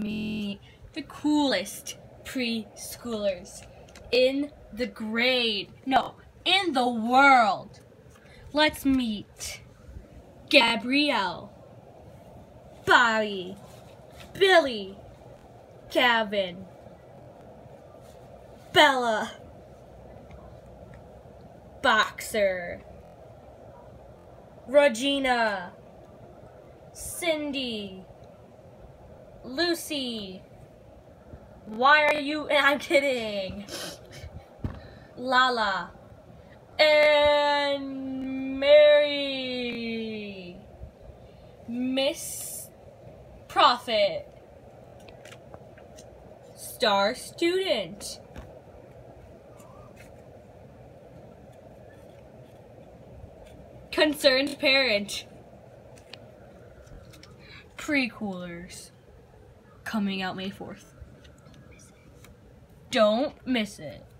meet the coolest preschoolers in the in the world. Let's meet Gabrielle, Bobby, Billy, Gavin, Bella, Boxer, Regina, Cindy, Lucy, why are you, I'm kidding, Lala, and Mary, Miss Prophet, Star Student, Concerned Parent, Pre-Coolers, coming out May 4th. Don't miss it.